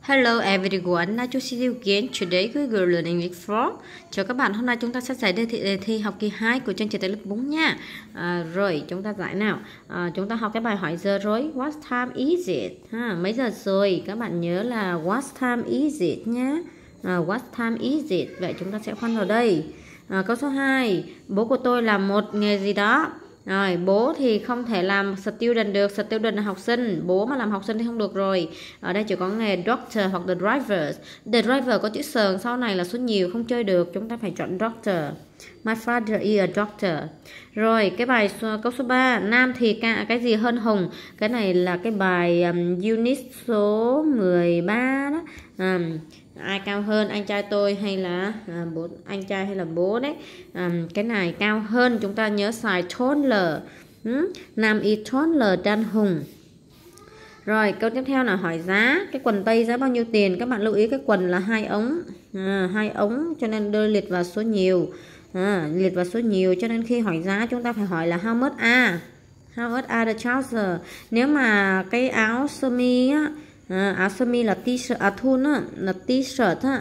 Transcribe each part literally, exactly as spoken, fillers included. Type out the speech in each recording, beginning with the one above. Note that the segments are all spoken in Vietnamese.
Hello everyone, nice to see you again. Today we will learn English four. Chào các bạn, hôm nay chúng ta sẽ giải đề thi, đề thi học kỳ hai của chương trình tại lớp bốn nha. À, rồi, chúng ta giải nào. À, chúng ta học cái bài hỏi giờ rồi. What time is it? Ha, mấy giờ rồi? Các bạn nhớ là what time is it nhá. À, what time is it? Vậy chúng ta sẽ khoan vào đây. À, câu số hai. Bố của tôi làm một nghề gì đó. Rồi, bố thì không thể làm student được, student là học sinh, bố mà làm học sinh thì không được rồi. Ở đây chỉ có nghề doctor hoặc the driver. The driver có chữ sờn sau này là số nhiều, không chơi được, chúng ta phải chọn doctor. My father is a doctor. Rồi, cái bài câu số ba, nam thì ca, cái gì hơn hùng? Cái này là cái bài um, unit số mười ba đó. Um, ai cao hơn, anh trai tôi hay là à, bố, anh trai hay là bố đấy. À, cái này cao hơn, chúng ta nhớ xài taller. ừ? Nam is taller than hùng. Rồi câu tiếp theo là hỏi giá. Cái quần tây giá bao nhiêu tiền? Các bạn lưu ý cái quần là hai ống, à, hai ống cho nên đưa liệt vào số nhiều, à, liệt vào số nhiều cho nên khi hỏi giá chúng ta phải hỏi là how much are, how much are the trouser. Nếu mà cái áo sơ mi á, À, áo sơ mi là t-shirt, à thun á, là t-shirt á.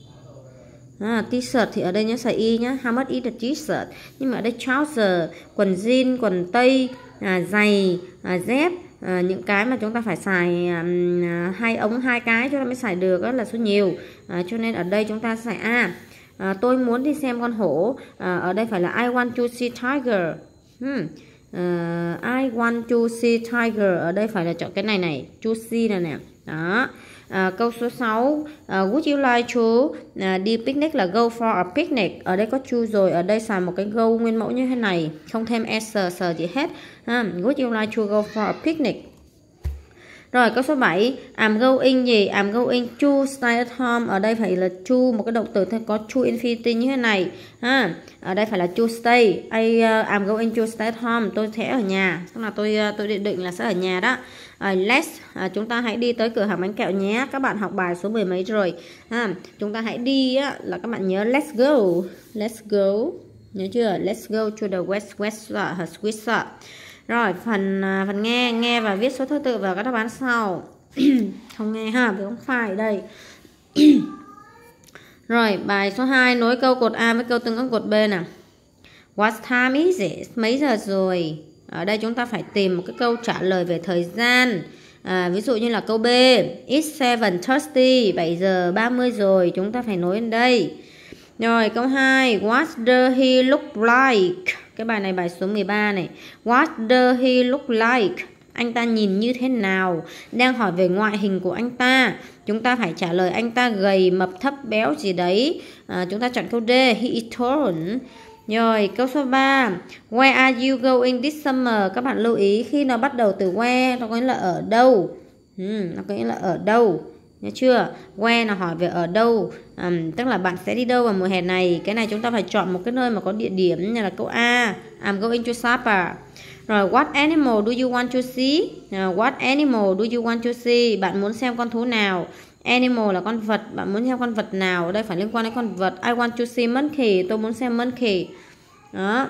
À, t-shirt thì ở đây nhớ xài y nhá. How much is the t-shirt? Nhưng mà ở đây trouser, quần jean, quần tây, à, giày, à, dép, à, những cái mà chúng ta phải xài à, hai ống hai cái chúng ta mới xài được đó là số nhiều. À, cho nên ở đây chúng ta xài A. À, tôi muốn đi xem con hổ. À, ở đây phải là I want to see tiger. Hmm. Uh, I want to see tiger. Ở đây phải là chọn cái này này, to see này nè. Đó. À, câu số sáu, uh, would you like to uh, đi picnic là go for a picnic. Ở đây có to rồi, ở đây xài một cái go nguyên mẫu như thế này, không thêm s sờ gì hết. ha. Would you like to go for a picnic? Rồi câu số bảy, I'm going gì? I'm going to stay at home. Ở đây phải là to, một cái động từ có to infinity như thế này. Ha. Ở đây phải là to stay. I, uh, I'm going to stay at home. Tôi sẽ ở nhà. Tức là tôi uh, tôi định định là sẽ ở nhà đó. Uh, let's, uh, chúng ta hãy đi tới cửa hàng bánh kẹo nhé. Các bạn học bài số mười mấy rồi. Ha. Chúng ta hãy đi á, là các bạn nhớ let's go. Let's go. Nhớ chưa? Let's go to the west west uh, Swiss. Rồi phần phần nghe nghe và viết số thứ tự vào các đáp án sau. Không nghe ha, vì không phải đây. Rồi bài số hai, nối câu cột A với câu tương ứng cột B nè. What time is it? Mấy giờ rồi? Ở đây chúng ta phải tìm một cái câu trả lời về thời gian. À, ví dụ như là câu B, it's seven thirty, bảy giờ ba mươi rồi, chúng ta phải nối đến đây. Rồi câu hai, what does he look like? Cái bài này bài số mười ba này. What does he look like? Anh ta nhìn như thế nào? Đang hỏi về ngoại hình của anh ta. Chúng ta phải trả lời anh ta gầy, mập, thấp, béo gì đấy. À, chúng ta chọn câu D, he is tall. Rồi câu số ba, where are you going this summer? Các bạn lưu ý khi nó bắt đầu từ where nó có nghĩa là ở đâu. Ừ, nó có nghĩa là ở đâu. Nhớ chưa? Where là hỏi về ở đâu, um, tức là bạn sẽ đi đâu vào mùa hè này. Cái này chúng ta phải chọn một cái nơi mà có địa điểm, như là câu A, I'm going to Sapa. Rồi what animal do you want to see? Uh, what animal do you want to see? Bạn muốn xem con thú nào? Animal là con vật, bạn muốn xem con vật nào? Ở đây phải liên quan đến con vật. I want to see monkey, tôi muốn xem monkey. Đó.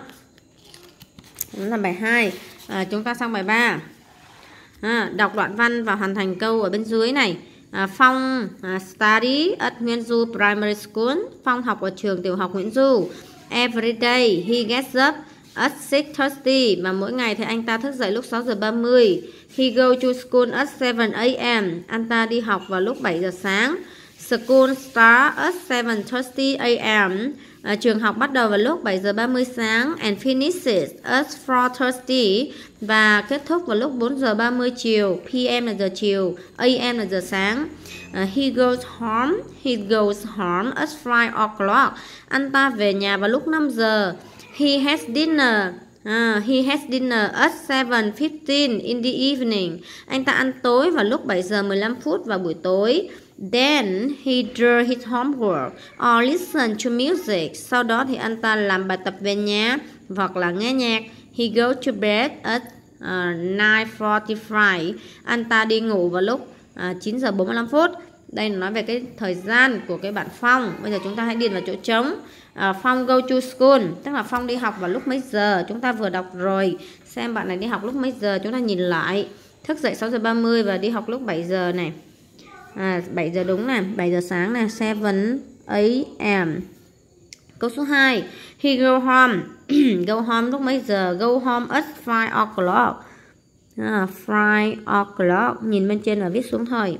Đó là bài hai. À, chúng ta sang bài ba. À, đọc đoạn văn và hoàn thành câu ở bên dưới này. À, Phong à, study at Nguyễn Du Primary School. Phong học ở trường tiểu học Nguyễn Du. Every day he gets up at six thirty. Và mỗi ngày thì anh ta thức dậy lúc sáu giờ ba mươi. He go to school at seven a m. Anh ta đi học vào lúc bảy giờ sáng. School start at seven thirty a m. À, trường học bắt đầu vào lúc bảy giờ ba mươi sáng. And finishes at four thirty. Và kết thúc vào lúc bốn giờ ba mươi chiều. P M là giờ chiều, A M là giờ sáng. uh, He goes home He goes home at five o'clock. Anh ta về nhà vào lúc năm giờ. He has dinner uh, He has dinner at seven fifteen in the evening. Anh ta ăn tối vào lúc bảy giờ mười lăm phút vào buổi tối. Then he does his homework or listen to music. Sau đó thì anh ta làm bài tập về nhà hoặc là nghe nhạc. He goes to bed at uh, nine forty-five. Anh ta đi ngủ vào lúc uh, chín giờ bốn mươi lăm phút. Đây là nói về cái thời gian của cái bạn Phong. Bây giờ chúng ta hãy điền vào chỗ trống. uh, Phong go to school, tức là Phong đi học vào lúc mấy giờ. Chúng ta vừa đọc rồi. Xem bạn này đi học lúc mấy giờ, chúng ta nhìn lại. Thức dậy sáu giờ ba mươi và đi học lúc bảy giờ này. À, bảy giờ đúng nè, bảy giờ sáng nè, seven a m. Câu số hai. He go home. Go home lúc mấy giờ? Go home at five o'clock. À, five o'clock. Nhìn bên trên và viết xuống thôi.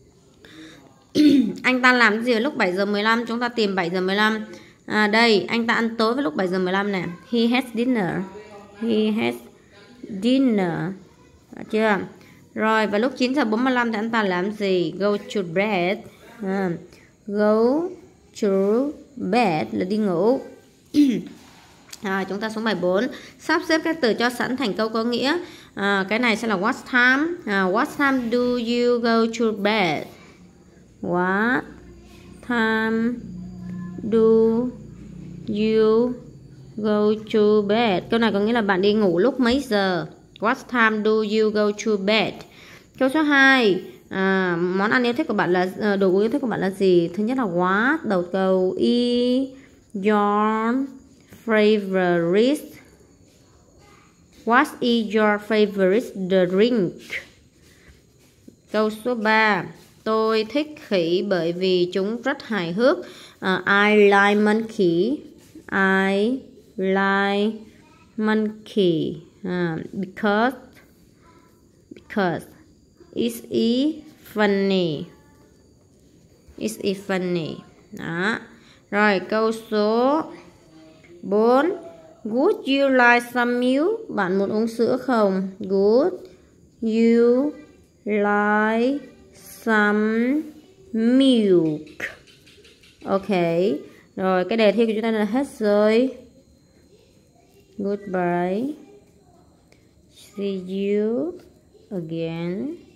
Anh ta làm gì lúc bảy giờ mười lăm? Chúng ta tìm bảy giờ mười lăm. À, đây, anh ta ăn tối với lúc bảy giờ mười lăm nè. He has dinner. He has dinner. Được chưa? Rồi, và lúc chín giờ bốn mươi lăm thì anh ta làm gì? Go to bed. À, go to bed là đi ngủ. À, chúng ta xuống bài bốn. Sắp xếp các từ cho sẵn thành câu có nghĩa. À, cái này sẽ là what time. À, what time do you go to bed? What time do you go to bed? Câu này có nghĩa là bạn đi ngủ lúc mấy giờ? What time do you go to bed? Câu số hai. À, món ăn yêu thích của bạn là đồ uống yêu thích của bạn là gì? Thứ nhất là what, đầu câu e your favorite. What is your favorite drink? Câu số ba. Tôi thích khỉ bởi vì chúng rất hài hước. Uh, I like monkey. I like monkey. Uh, because because it's e funny. It's e funny. Đó. Rồi câu số bốn. Would you like some milk? Bạn muốn uống sữa không? Would you like some milk? Ok. Rồi cái đề thi của chúng ta là hết rồi. Goodbye. See you again.